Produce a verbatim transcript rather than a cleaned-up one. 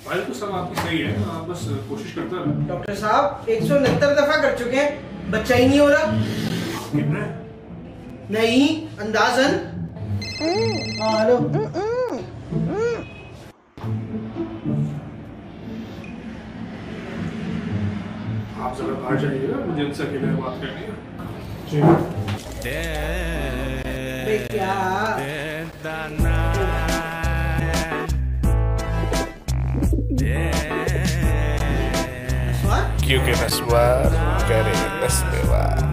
File तो सब आपकी सही है, आप बस कोशिश करते रहो। डॉक्टर साहब एक सौ उनहत्तर दफा कर चुके हैं, बच्चा ही नहीं हो रहा। कितना है? नहीं, अंदाजन। हाँ हेलो। आप जरा बाहर जाइएगा, मुझे इनसे अकेले में बात करनी है। क्या क्योंकि नस्वार करे नस्मेवार।